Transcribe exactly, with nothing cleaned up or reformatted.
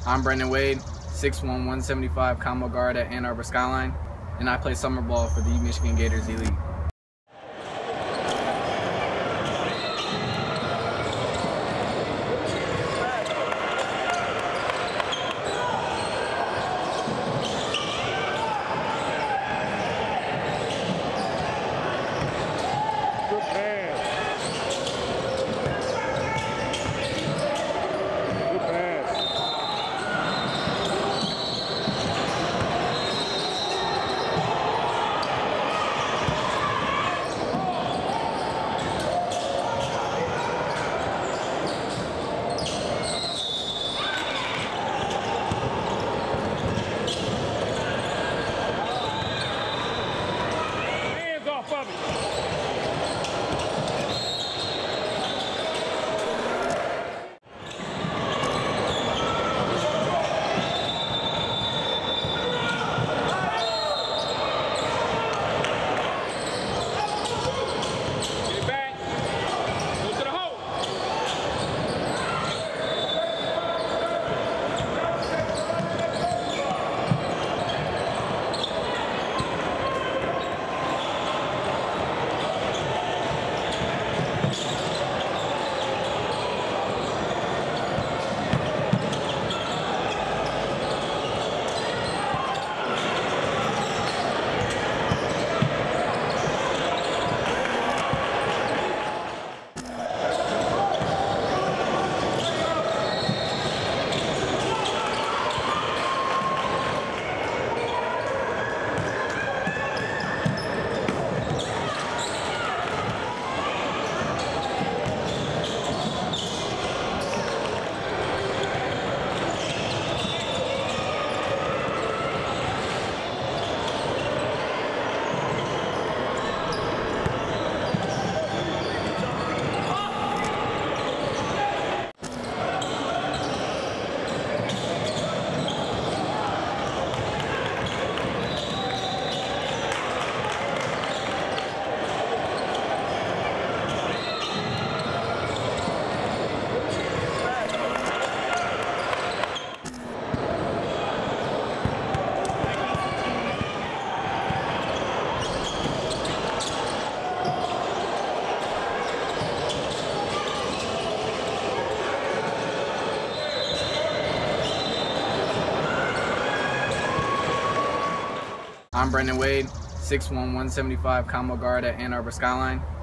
I'm Brendan Wade, six one, one seventy-five, combo guard at Ann Arbor Skyline, and I play summer ball for the Michigan Gators Elite. I'm Brendan Wade, six one, one seventy-five, combo guard at Ann Arbor Skyline,